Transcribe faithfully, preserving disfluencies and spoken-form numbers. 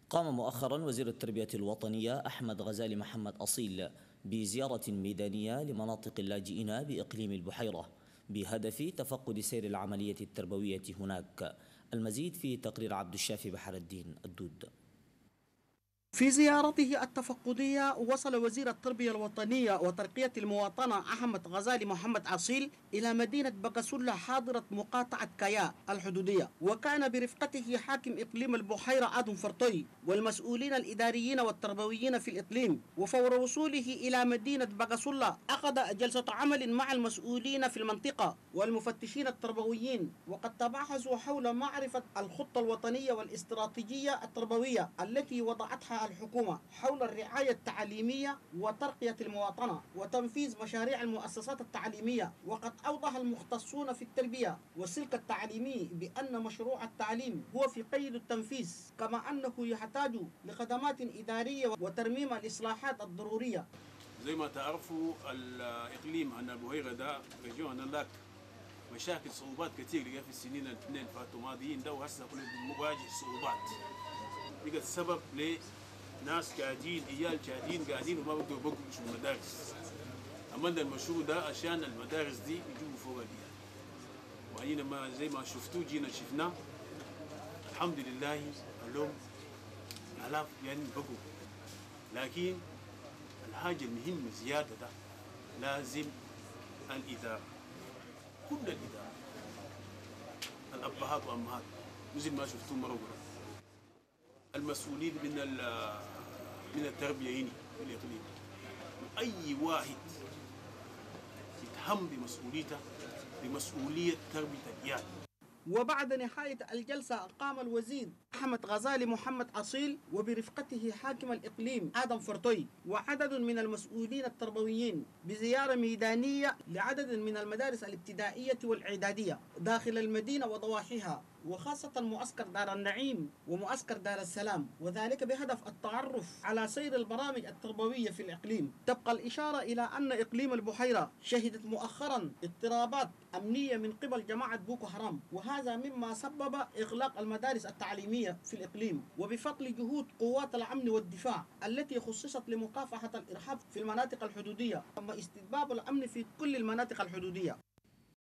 قام مؤخرا وزير التربية الوطنية أحمد غزالي محمد أصيل بزيارة ميدانية لمناطق اللاجئين بإقليم البحيرة بهدف تفقد سير العملية التربوية هناك. المزيد في تقرير عبد الشافي بحر الدين الدود. في زيارته التفقدية وصل وزير التربية الوطنية وترقية المواطنة أحمد غزالي محمد أصيل إلى مدينة بقسولة حاضرة مقاطعة كايا الحدودية، وكان برفقته حاكم إقليم البحيرة آدم فرطي والمسؤولين الإداريين والتربويين في الإقليم. وفور وصوله إلى مدينة بقسولة أخذ جلسة عمل مع المسؤولين في المنطقة والمفتشين التربويين، وقد تباحثوا حول معرفة الخطة الوطنية والاستراتيجية التربوية التي وضعتها الحكومة حول الرعاية التعليمية وترقية المواطنة وتنفيذ مشاريع المؤسسات التعليمية. وقد أوضح المختصون في التربية والسلك التعليمي بأن مشروع التعليم هو في قيد التنفيذ، كما أنه يحتاج لخدمات إدارية وترميم الإصلاحات الضرورية. زي ما تعرفوا الإقليم عن البحيرة ده رجعنا لك مشاكل صعوبات كثير لقى في السنين الاثنين فاتوا ماضيين ده، وهسه كل مواجه صعوبات بقت السبب لناس قاعدين عيال قاعدين قاعدين وما بيقدروا يبقوا في المدارس. عملنا المشروع ده عشان المدارس دي يجيبوا فوق العيال، وهنا ما زي ما شفتوا جينا شفناه الحمد لله اليوم آلاف يعني بقوا. لكن الحاجة المهمة زيادة ده لازم الإدارة، كل الإدارة، الأبهات والأمهات مثل ما شفتوا مرة أخرى، المسؤولين من من التربية هنا في الإقليم، أي واحد يتهم بمسؤوليته بمسؤولية تربية العيال. وبعد نهاية الجلسة قام الوزير أحمد غزالي محمد أصيل وبرفقته حاكم الإقليم آدم فرطي وعدد من المسؤولين التربويين بزيارة ميدانية لعدد من المدارس الابتدائية والإعدادية داخل المدينة وضواحيها، وخاصة معسكر دار النعيم ومعسكر دار السلام، وذلك بهدف التعرف على سير البرامج التربوية في الإقليم. تبقى الإشارة إلى أن إقليم البحيرة شهدت مؤخرا اضطرابات أمنية من قبل جماعة بوكو حرام، وهذا مما سبب إغلاق المدارس التعليمية في الإقليم، وبفضل جهود قوات الأمن والدفاع التي خصصت لمكافحة الإرهاب في المناطق الحدودية، تم استتباب الأمن في كل المناطق الحدودية.